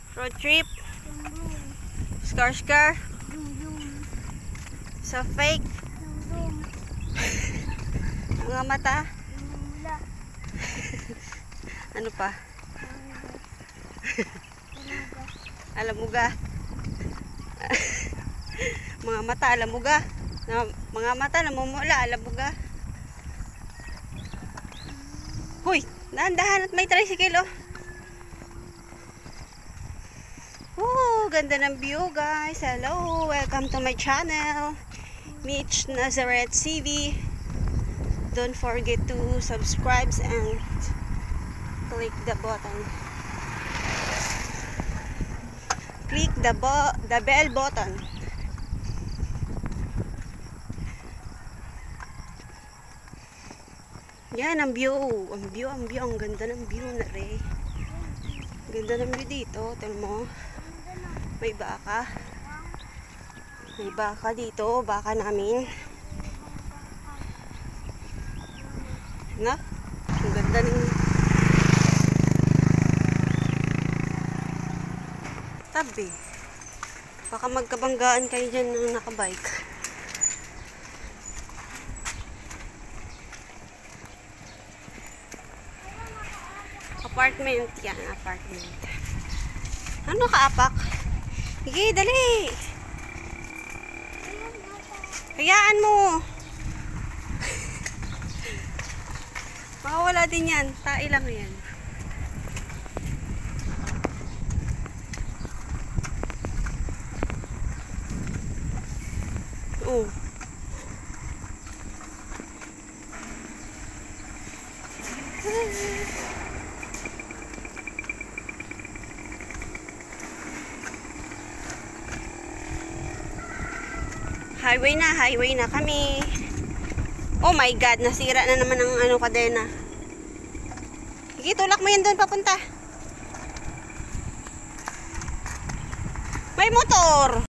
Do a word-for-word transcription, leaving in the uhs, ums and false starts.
Road trip. Scar scar. Sa fake. Mga mata. Ano pa? Alam mo ga? Mga mata, alam mo ga? Mga mata, namumula, alam mo ga? Huy, dahan-dahan at may tricycle oh. Oh, ganda ng view guys. Hello, welcome to my channel, Mitch Nazareth C V. Don't forget to subscribe and click the button. Click the, bo the bell button. Yan ang view. Ang view, ang view. Ang ganda ng view na rin. Ganda ng view dito. Tignan mo. May baka. May baka dito. Baka namin. Na? Ang ganda ng tabi. Baka magkabanggaan kayo dyan ng nakabike. Apartment. Yan, apartment. Ano kaapak? Sige, dali. Hayaan mo. Makawala din yan. Tae lang yan. Oh. Highway na, highway na kami. Oh my God, nasira na naman ang ano kadena. Sige, tulak mo yan doon papunta. May motor.